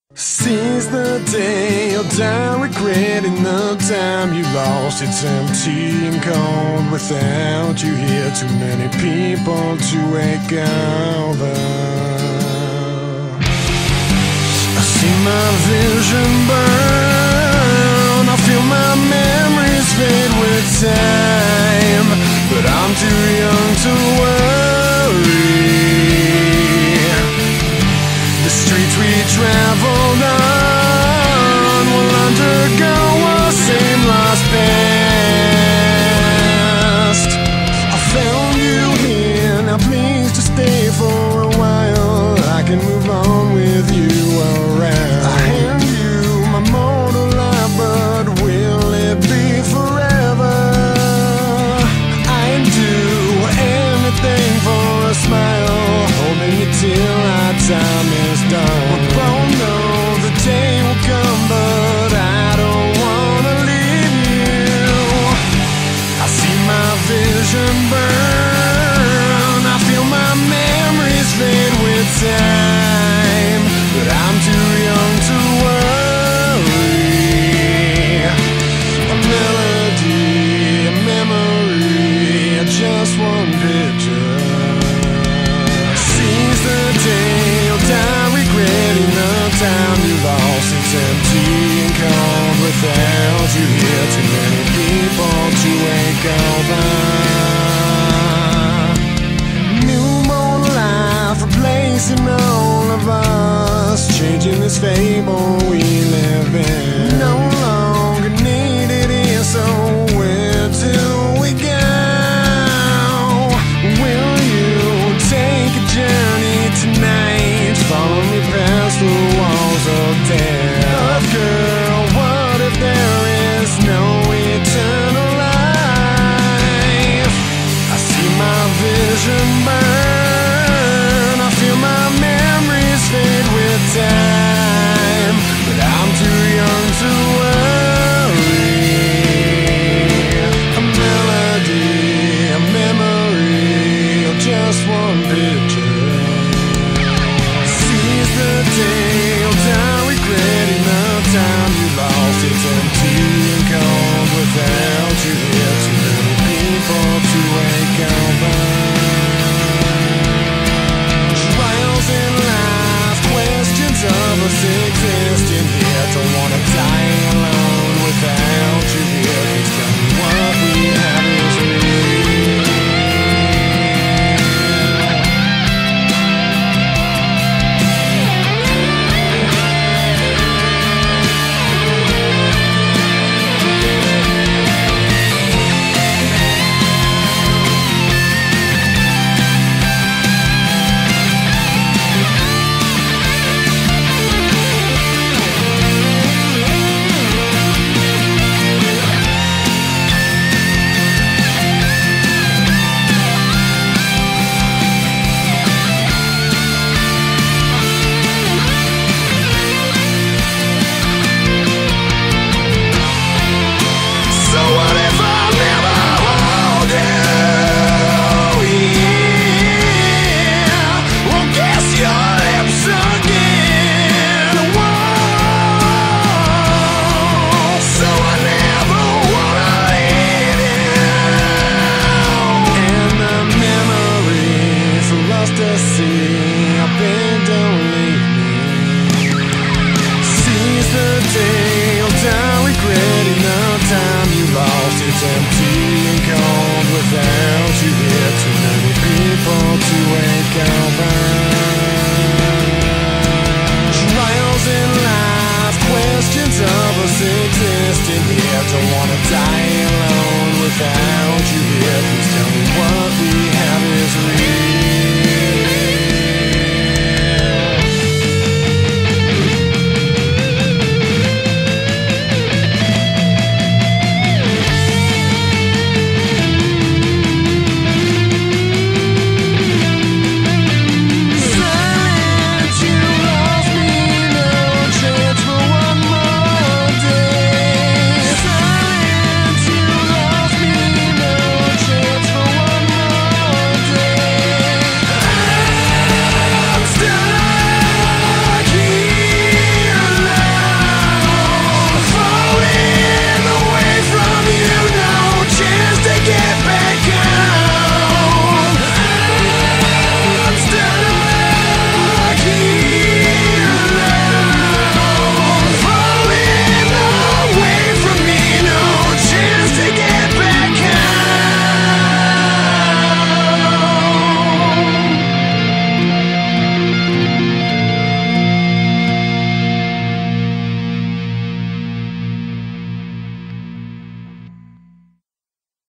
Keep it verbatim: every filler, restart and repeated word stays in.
Seize the day, you'll die regretting the time you lost. It's empty and cold without you here. Too many people to wake over. I see my vision burn, I feel my memories fade with time, but I'm too young to worry. The streets we traveled on will undergo a same lost past. I found you here, now please just stay for a while. I can move on with you around. I hand you my mortal life, but will it be forever? I'd do anything for a smile, holding you till our time is done. We both know the day will come, but I don't wanna leave you. I see my vision burn, I feel my memories fade with time, but I'm too young to worry. A melody, a memory, just one picture. Seize the day, you'll die regretting the time you lost. It's empty and cold without you here. Too many people to wake over. Newborn life replacing all of us, changing this fable we live in. No longer needed here, so where do we go? Will you take a journey tonight? Follow me past the walls of death. Girl, what if there is no eternal life? I see my vision burn, I feel my memories fade with time, but I'm too young to worry. A melody, a memory, or just one picture. Seize the day, you'll die regretting the time you lost. It's empty and cold without you here. Too many people to wake over. Trials in life, questions of us existing here. Don't wanna die alone without you here. Please tell me what we have is real. It's empty and cold without you here. Too many people to wake over. Trials in life, questions of us existing here. Don't wanna die alone without you here.